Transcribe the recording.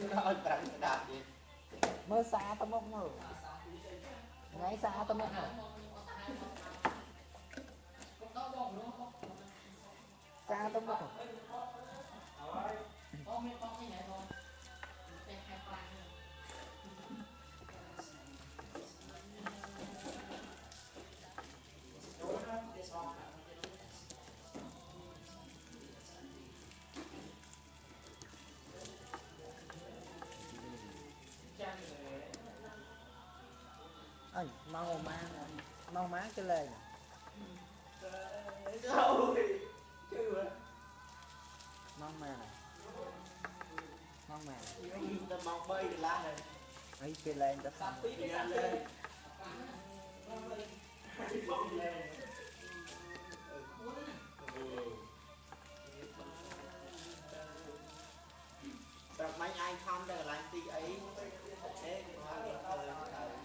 nói rằng đạp gì mơ xa tao mong rồi ngay xa tao mong rồi xa tao mong rồi ơi mau má cái lên mong mà ta mong bay thì la này ấy cái lên cho xong lên mấy anh không đây là anh ti ấy thế thì